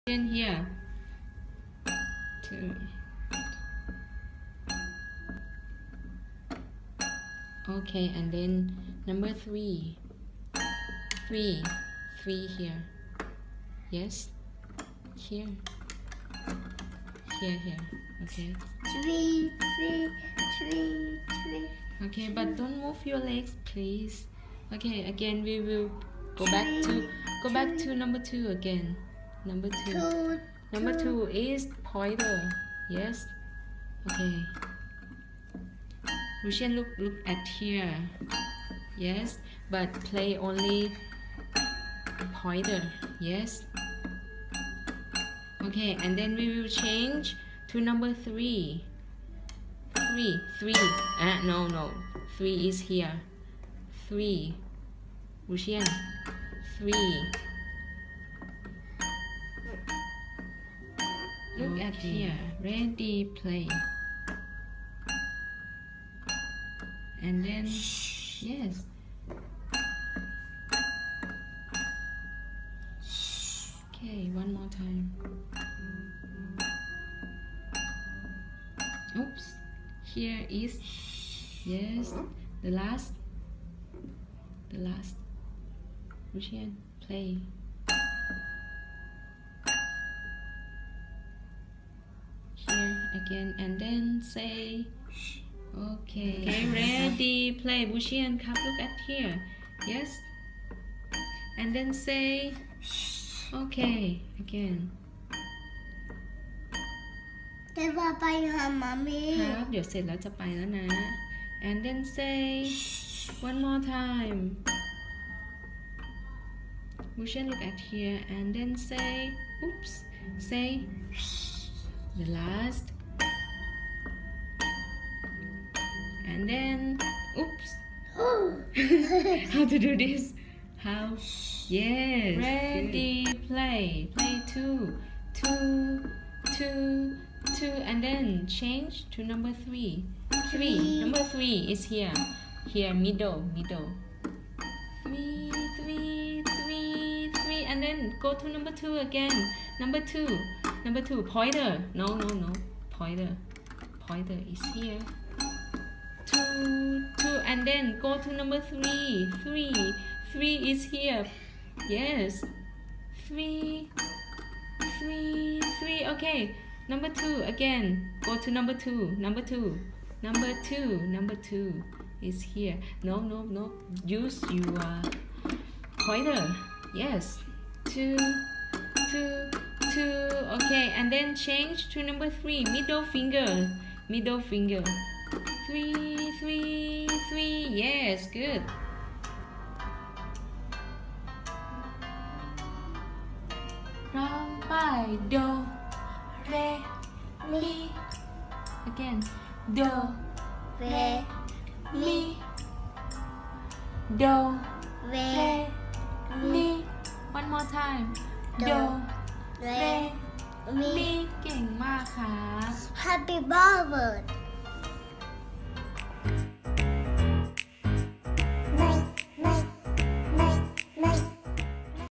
in here. 2. Okay, and then number 3. 3 here. Yes, here. Here. Okay. 3. Okay, but don't move your legs, please. Okay, again we will go back to number 2 again. Number 2. Number 2 is pointer. Yes. Okay. Lucian, look at here. Yes, but play only pointer. Yes. Okay, and then we will change to number 3. 3. No. 3 is here. 3. Lucian. 3. Look at here. Ready, play. And then, yes. Okay, one more time. Oops. Here is, yes, the last. Lucian, play. Here again, and then say, okay, ready, play. Lucian, come look at here. Yes. And then say, okay, again. แต่ว่าไปหามามีครับ เดี๋ยวเสร็จแล้วจะไปแล้วนะ and then say one more time. Lucian, look at here, and then say, oops, say the last, and then oops. How to do this? How? Yes. Ready, play 2, and then change to number 3. Number 3 is here. Middle. 3, and then go to number 2 again. Number 2, pointer. No. Pointer is here. 2, and then go to number 3. 3 is here. Yes. 3. Okay. Number 2 again. Go to number 2. Number 2 is here. No. Use your pointer. Yes. 2. Okay, and then change to number 3. Middle finger. 3. Yes, good. Round by do, re, mi. Again. Do, re, mi. Do, re, mi. One more time. Do, re, mi. เก่งมากค่ะ Happy birthday